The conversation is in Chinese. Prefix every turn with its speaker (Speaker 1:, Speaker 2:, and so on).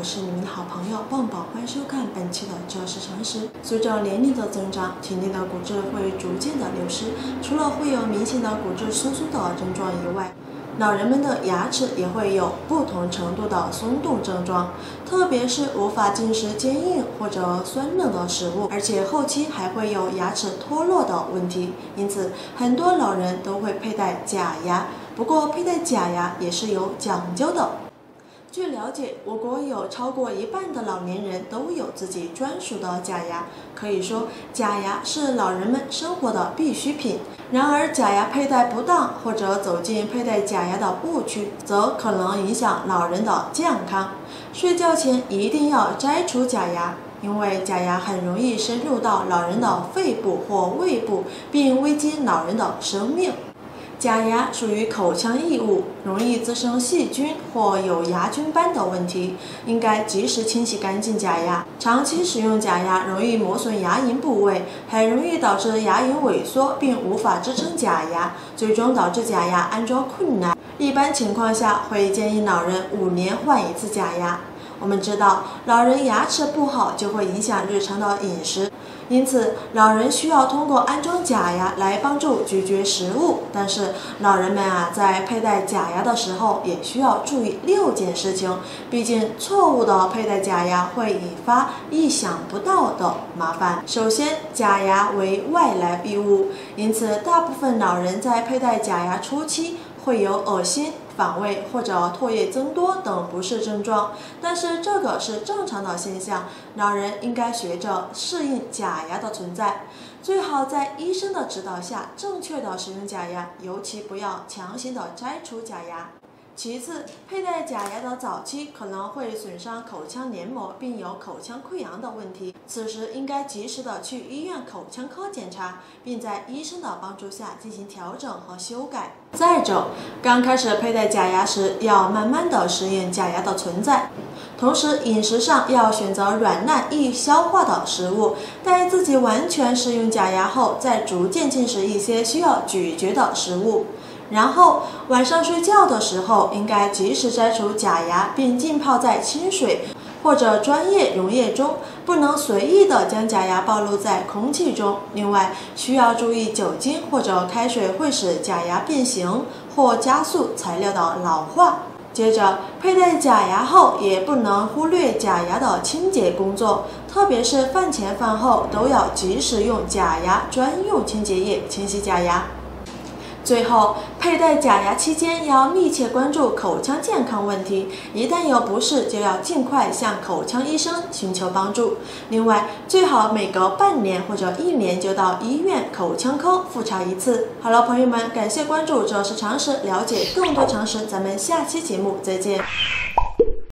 Speaker 1: 我是你们的好朋友棒棒，欢迎收看本期的知识常识。随着年龄的增长，体内的骨质会逐渐的流失，除了会有明显的骨质疏松的症状以外，老人们的牙齿也会有不同程度的松动症状，特别是无法进食坚硬或者酸嫩的食物，而且后期还会有牙齿脱落的问题。因此，很多老人都会佩戴假牙。不过，佩戴假牙也是有讲究的。据了解，我国有超过一半的老年人都有自己专属的假牙，可以说假牙是老人们生活的必需品。然而，假牙佩戴不当或者走进佩戴假牙的误区，则可能影响老人的健康。睡觉前一定要摘除假牙，因为假牙很容易深入到老人的肺部或胃部，并危及老人的生命。假牙属于口腔异物，容易滋生细菌或有牙菌斑的问题，应该及时清洗干净假牙。长期使用假牙容易磨损牙龈部位，很容易导致牙龈萎缩，并无法支撑假牙，最终导致假牙安装困难。一般情况下，会建议老人5年换一次假牙。我们知道，老人牙齿不好就会影响日常的饮食。因此，老人需要通过安装假牙来帮助咀嚼食物。但是，老人们在佩戴假牙的时候也需要注意6件事情。毕竟，错误的佩戴假牙会引发意想不到的麻烦。首先，假牙为外来异物，因此大部分老人在佩戴假牙初期会有恶心、反胃或者唾液增多等不适症状，但是这个是正常的现象，老人应该学着适应假牙的存在，最好在医生的指导下正确的使用假牙，尤其不要强行的摘除假牙。其次，佩戴假牙的早期可能会损伤口腔黏膜，并有口腔溃疡的问题，此时应该及时的去医院口腔科检查，并在医生的帮助下进行调整和修改。再者，刚开始佩戴假牙时，要慢慢的适应假牙的存在，同时饮食上要选择软烂易消化的食物，待自己完全适应假牙后，再逐渐进食一些需要咀嚼的食物。然后晚上睡觉的时候，应该及时摘除假牙，并浸泡在清水或者专业溶液中，不能随意的将假牙暴露在空气中。另外，需要注意酒精或者开水会使假牙变形或加速材料的老化。接着，佩戴假牙后也不能忽略假牙的清洁工作，特别是饭前饭后都要及时用假牙专用清洁液清洗假牙。最后，佩戴假牙期间要密切关注口腔健康问题，一旦有不适就要尽快向口腔医生寻求帮助。另外，最好每隔半年或者1年就到医院口腔科复查一次。好了，朋友们，感谢关注，这是常识，了解更多常识，咱们下期节目再见。